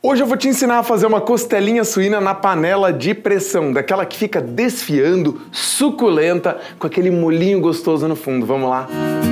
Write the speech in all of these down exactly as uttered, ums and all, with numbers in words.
Hoje eu vou te ensinar a fazer uma costelinha suína na panela de pressão, daquela que fica desfiando, suculenta, com aquele molhinho gostoso no fundo. Vamos lá?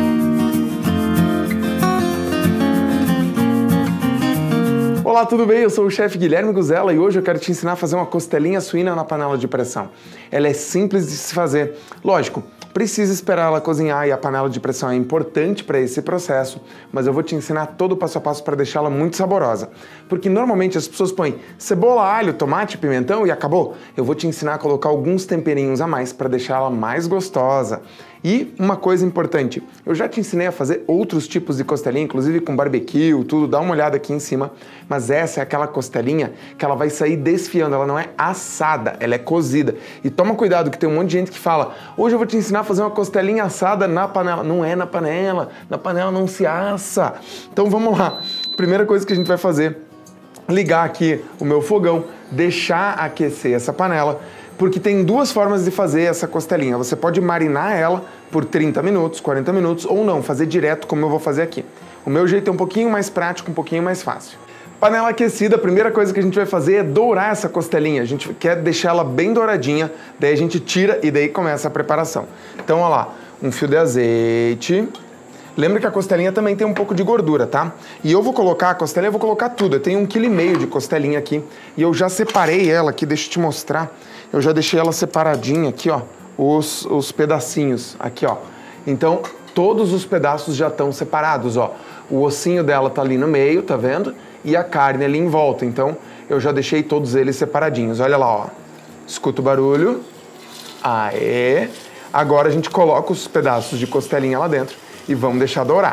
Olá, tudo bem? Eu sou o chefe Guilherme Guzella e hoje eu quero te ensinar a fazer uma costelinha suína na panela de pressão. Ela é simples de se fazer. Lógico, precisa esperar ela cozinhar e a panela de pressão é importante para esse processo, mas eu vou te ensinar todo o passo a passo para deixá-la muito saborosa. Porque normalmente as pessoas põem cebola, alho, tomate, pimentão e acabou. Eu vou te ensinar a colocar alguns temperinhos a mais para deixá-la mais gostosa. E uma coisa importante, eu já te ensinei a fazer outros tipos de costelinha, inclusive com barbecue, tudo, dá uma olhada aqui em cima, mas essa é aquela costelinha que ela vai sair desfiando, ela não é assada, ela é cozida. E toma cuidado que tem um monte de gente que fala, hoje eu vou te ensinar a fazer uma costelinha assada na panela. Não é na panela, na panela não se assa. Então vamos lá, primeira coisa que a gente vai fazer, ligar aqui o meu fogão, deixar aquecer essa panela, porque tem duas formas de fazer essa costelinha. Você pode marinar ela por trinta minutos, quarenta minutos, ou não, fazer direto como eu vou fazer aqui. O meu jeito é um pouquinho mais prático, um pouquinho mais fácil. Panela aquecida, a primeira coisa que a gente vai fazer é dourar essa costelinha. A gente quer deixar ela bem douradinha, daí a gente tira e daí começa a preparação. Então, olha lá, um fio de azeite. Lembra que a costelinha também tem um pouco de gordura, tá? E eu vou colocar a costelinha, eu vou colocar tudo. Eu tenho um quilo e meio de costelinha aqui e eu já separei ela aqui, deixa eu te mostrar. Eu já deixei ela separadinha aqui, ó, os, os pedacinhos aqui, ó. Então, todos os pedaços já estão separados, ó. O ossinho dela tá ali no meio, tá vendo? E a carne ali em volta. Então, eu já deixei todos eles separadinhos. Olha lá, ó. Escuta o barulho. Aê! Agora a gente coloca os pedaços de costelinha lá dentro e vamos deixar dourar.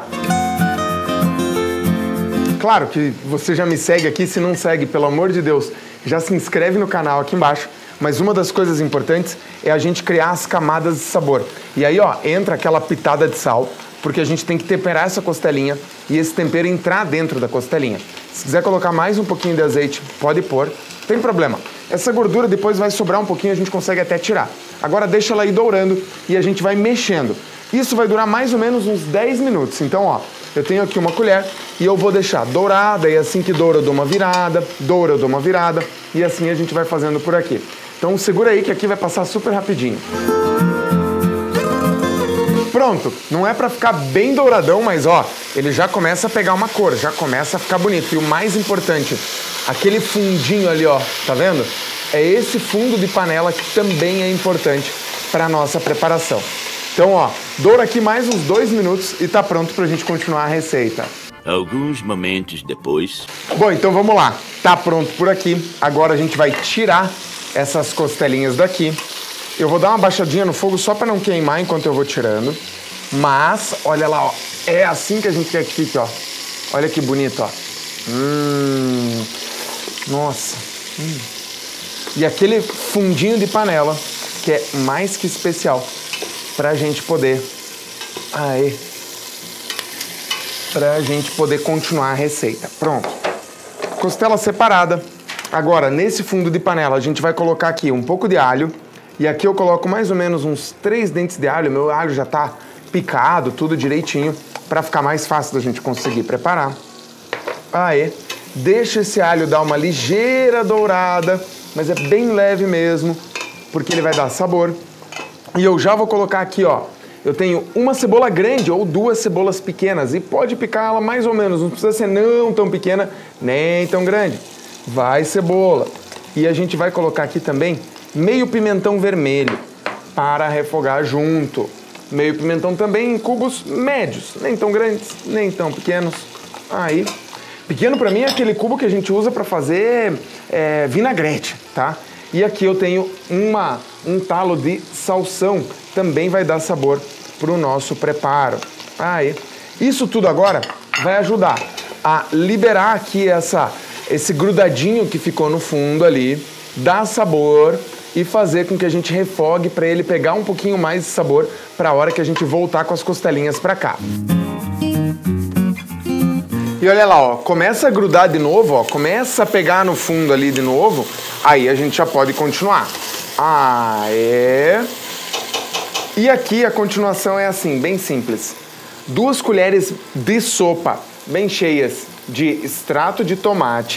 Claro que você já me segue aqui, se não segue, pelo amor de Deus, já se inscreve no canal aqui embaixo. Mas uma das coisas importantes é a gente criar as camadas de sabor. E aí, ó, entra aquela pitada de sal, porque a gente tem que temperar essa costelinha e esse tempero entrar dentro da costelinha. Se quiser colocar mais um pouquinho de azeite, pode pôr, não tem problema. Essa gordura depois vai sobrar um pouquinho, a gente consegue até tirar. Agora deixa ela ir dourando e a gente vai mexendo. Isso vai durar mais ou menos uns dez minutos. Então, ó, eu tenho aqui uma colher e eu vou deixar dourada, e assim que doura eu dou uma virada, doura eu dou uma virada, e assim a gente vai fazendo por aqui. Então segura aí que aqui vai passar super rapidinho. Pronto, não é pra ficar bem douradão, mas ó, ele já começa a pegar uma cor, já começa a ficar bonito. E o mais importante, aquele fundinho ali, ó, tá vendo? É esse fundo de panela que também é importante para nossa preparação. Então, ó, doura aqui mais uns dois minutos e tá pronto pra gente continuar a receita. Alguns momentos depois... Bom, então vamos lá. Tá pronto por aqui. Agora a gente vai tirar essas costelinhas daqui. Eu vou dar uma baixadinha no fogo só para não queimar enquanto eu vou tirando. Mas, olha lá, ó. É assim que a gente quer que fique, ó. Olha que bonito, ó. Hum... Nossa. Hum. E aquele fundinho de panela, que é mais que especial pra gente poder... Aê! Pra gente poder continuar a receita. Pronto. Costela separada. Agora, nesse fundo de panela, a gente vai colocar aqui um pouco de alho. E aqui eu coloco mais ou menos uns três dentes de alho. Meu alho já tá picado, tudo direitinho, para ficar mais fácil da gente conseguir preparar. Aê! Deixa esse alho dar uma ligeira dourada, mas é bem leve mesmo, porque ele vai dar sabor. E eu já vou colocar aqui, ó. Eu tenho uma cebola grande ou duas cebolas pequenas. E pode picar ela mais ou menos, não precisa ser não tão pequena, nem tão grande. Vai cebola. E a gente vai colocar aqui também meio pimentão vermelho para refogar junto. Meio pimentão também em cubos médios, nem tão grandes, nem tão pequenos. Aí, pequeno para mim é aquele cubo que a gente usa para fazer é, vinagrete, tá? E aqui eu tenho uma, um talo de salsão, também vai dar sabor para o nosso preparo. Aí, isso tudo agora vai ajudar a liberar aqui essa... esse grudadinho que ficou no fundo ali, dá sabor e fazer com que a gente refogue para ele pegar um pouquinho mais de sabor para a hora que a gente voltar com as costelinhas para cá. E olha lá, ó, começa a grudar de novo, ó, começa a pegar no fundo ali de novo, aí a gente já pode continuar. Ah, é... E aqui a continuação é assim, bem simples. Duas colheres de sopa bem cheias de extrato de tomate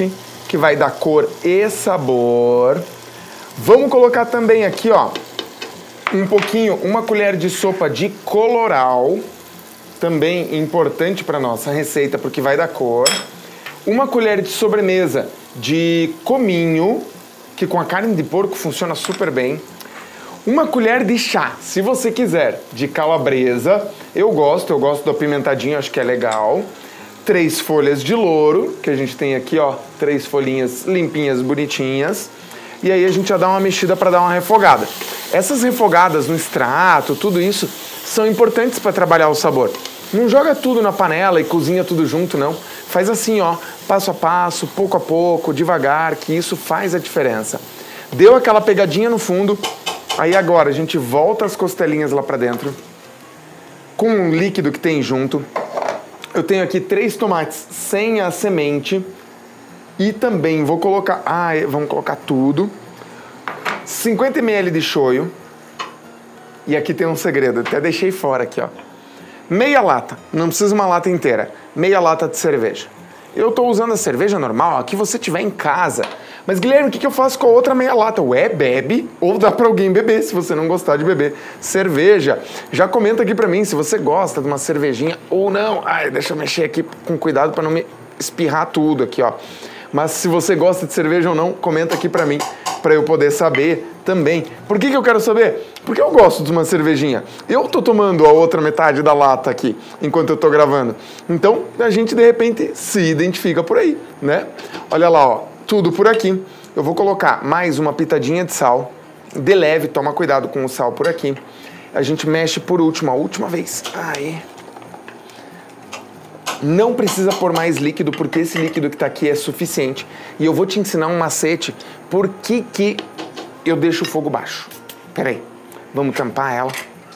que vai dar cor e sabor. Vamos colocar também aqui, ó, um pouquinho, uma colher de sopa de colorau, também importante para nossa receita porque vai dar cor. Uma colher de sobremesa de cominho, que com a carne de porco funciona super bem. Uma colher de chá, se você quiser, de calabresa. Eu gosto, eu gosto do apimentadinho, acho que é legal. Três folhas de louro, que a gente tem aqui, ó, três folhinhas limpinhas, bonitinhas. E aí a gente já dá uma mexida para dar uma refogada. Essas refogadas no extrato, tudo isso, são importantes para trabalhar o sabor. Não joga tudo na panela e cozinha tudo junto, não. Faz assim, ó, passo a passo, pouco a pouco, devagar, que isso faz a diferença. Deu aquela pegadinha no fundo, aí agora a gente volta as costelinhas lá para dentro, com o líquido que tem junto. Eu tenho aqui três tomates sem a semente e também vou colocar, ah, vamos colocar tudo, cinquenta mililitros de shoyu. E aqui tem um segredo, até deixei fora aqui, ó. Meia lata, não precisa uma lata inteira, meia lata de cerveja. Eu tô usando a cerveja normal, a que você tiver em casa. Mas Guilherme, o que, que eu faço com a outra meia lata? Ué, bebe ou dá pra alguém beber, se você não gostar de beber cerveja. Já comenta aqui pra mim se você gosta de uma cervejinha ou não. Ai, deixa eu mexer aqui com cuidado pra não me espirrar tudo aqui, ó. Mas se você gosta de cerveja ou não, comenta aqui pra mim, pra eu poder saber também. Por que que eu quero saber? Porque eu gosto de uma cervejinha. Eu tô tomando a outra metade da lata aqui, enquanto eu tô gravando. Então, a gente, de repente, se identifica por aí, né? Olha lá, ó, tudo por aqui. Eu vou colocar mais uma pitadinha de sal. De leve, toma cuidado com o sal por aqui. A gente mexe por último, a última vez. Aí. Não precisa pôr mais líquido, porque esse líquido que tá aqui é suficiente. E eu vou te ensinar um macete por que que eu deixo o fogo baixo. Pera aí, vamos tampar ela.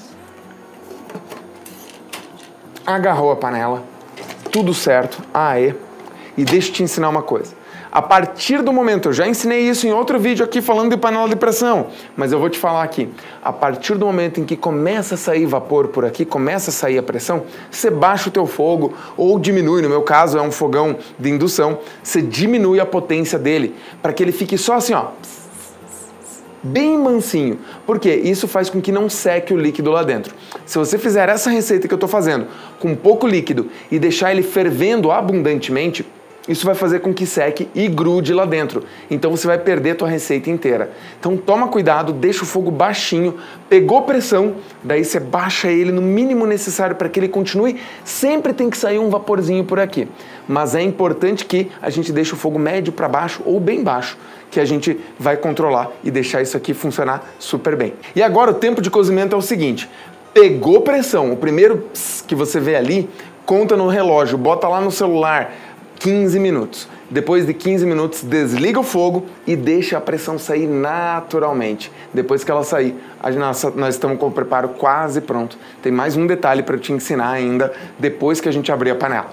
Agarrou a panela, tudo certo, aê. E deixa eu te ensinar uma coisa. A partir do momento, eu já ensinei isso em outro vídeo aqui falando de panela de pressão, mas eu vou te falar aqui. A partir do momento em que começa a sair vapor por aqui, começa a sair a pressão, você baixa o teu fogo ou diminui, no meu caso é um fogão de indução, você diminui a potência dele para que ele fique só assim, ó, bem mansinho. Por quê? Isso faz com que não seque o líquido lá dentro. Se você fizer essa receita que eu estou fazendo com pouco líquido e deixar ele fervendo abundantemente, isso vai fazer com que seque e grude lá dentro. Então você vai perder a tua receita inteira. Então toma cuidado, deixa o fogo baixinho, pegou pressão, daí você baixa ele no mínimo necessário para que ele continue. Sempre tem que sair um vaporzinho por aqui. Mas é importante que a gente deixe o fogo médio para baixo ou bem baixo, que a gente vai controlar e deixar isso aqui funcionar super bem. E agora o tempo de cozimento é o seguinte, pegou pressão, o primeiro que você vê ali, conta no relógio, bota lá no celular, quinze minutos. Depois de quinze minutos, desliga o fogo e deixa a pressão sair naturalmente. Depois que ela sair, a nossa, nós estamos com o preparo quase pronto. Tem mais um detalhe para te ensinar ainda, depois que a gente abrir a panela.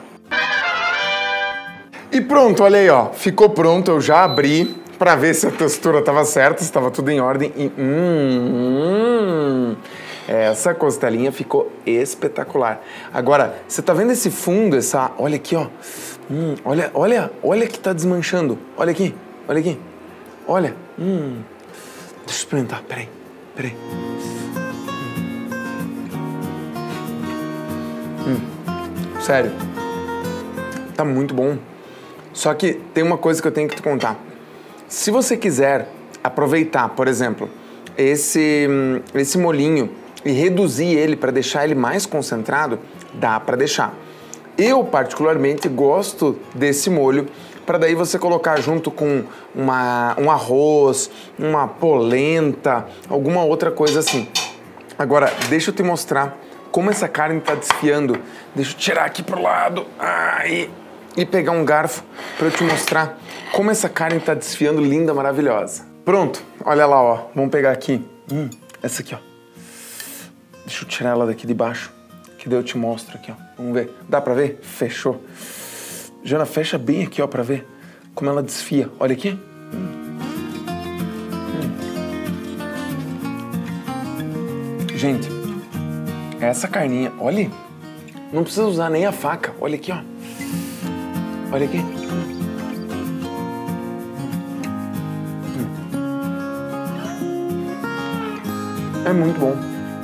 E pronto, olha aí, ó, ficou pronto, eu já abri para ver se a textura estava certa, se estava tudo em ordem e... Hum, hum, essa costelinha ficou espetacular. Agora, você tá vendo esse fundo, essa... Olha aqui, ó. Hum, olha, olha, olha que tá desmanchando. Olha aqui, olha aqui. Olha. Hum. Deixa eu experimentar, peraí, peraí. Hum. Sério. Tá muito bom. Só que tem uma coisa que eu tenho que te contar. Se você quiser aproveitar, por exemplo, esse, esse molinho e reduzir ele para deixar ele mais concentrado, dá para deixar. Eu, particularmente, gosto desse molho para daí você colocar junto com uma, um arroz, uma polenta, alguma outra coisa assim. Agora, deixa eu te mostrar como essa carne está desfiando. Deixa eu tirar aqui pro lado ai, e pegar um garfo para eu te mostrar como essa carne está desfiando linda, maravilhosa. Pronto, olha lá, ó. Vamos pegar aqui. Hum, essa aqui, ó. Deixa eu tirar ela daqui de baixo, que daí eu te mostro aqui, ó. Vamos ver. Dá pra ver? Fechou. Jana, fecha bem aqui, ó, pra ver como ela desfia. Olha aqui. Hum. Hum. Gente, essa carninha, olha, não precisa usar nem a faca. Olha aqui, ó. Olha aqui. É muito bom.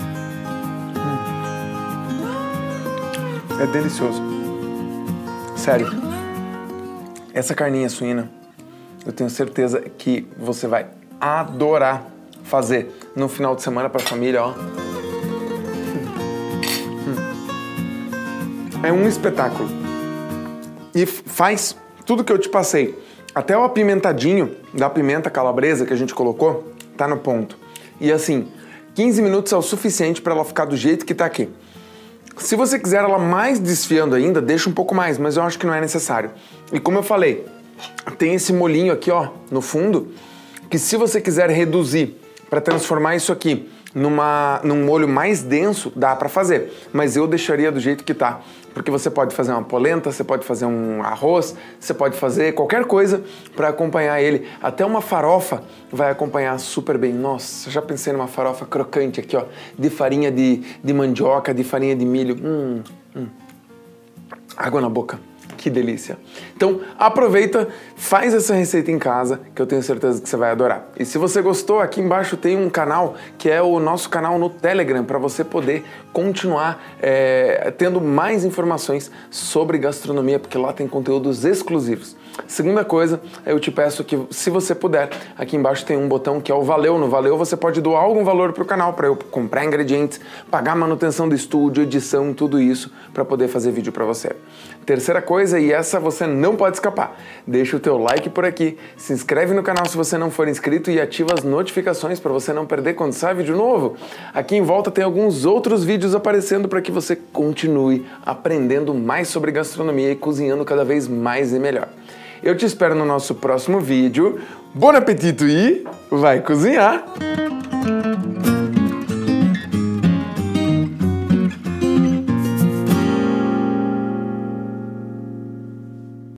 Hum. É delicioso. Sério. Essa carninha suína, eu tenho certeza que você vai adorar fazer no final de semana para a família, ó. É um espetáculo. E faz tudo que eu te passei. Até o apimentadinho da pimenta calabresa que a gente colocou, tá no ponto. E assim, quinze minutos é o suficiente para ela ficar do jeito que tá aqui. Se você quiser ela mais desfiando ainda, deixa um pouco mais, mas eu acho que não é necessário. E como eu falei, tem esse molinho aqui, ó, no fundo, que se você quiser reduzir para transformar isso aqui numa, num molho mais denso, dá para fazer. Mas eu deixaria do jeito que tá. Porque você pode fazer uma polenta, você pode fazer um arroz, você pode fazer qualquer coisa para acompanhar ele. Até uma farofa vai acompanhar super bem. Nossa, já pensei numa farofa crocante aqui, ó, de farinha de, de mandioca, de farinha de milho. Hum, hum. Água na boca. Que delícia! Então aproveita, faz essa receita em casa, que eu tenho certeza que você vai adorar. E se você gostou, aqui embaixo tem um canal que é o nosso canal no Telegram, para você poder continuar é, tendo mais informações sobre gastronomia, porque lá tem conteúdos exclusivos. Segunda coisa, eu te peço que, se você puder, aqui embaixo tem um botão que é o Valeu. No Valeu você pode doar algum valor para o canal, para eu comprar ingredientes, pagar a manutenção do estúdio, edição, tudo isso, para poder fazer vídeo para você. Terceira coisa, e essa você não pode escapar, deixa o teu like por aqui, se inscreve no canal se você não for inscrito e ativa as notificações para você não perder quando sai vídeo novo. Aqui em volta tem alguns outros vídeos aparecendo para que você continue aprendendo mais sobre gastronomia e cozinhando cada vez mais e melhor. Eu te espero no nosso próximo vídeo. Bom apetite e vai cozinhar!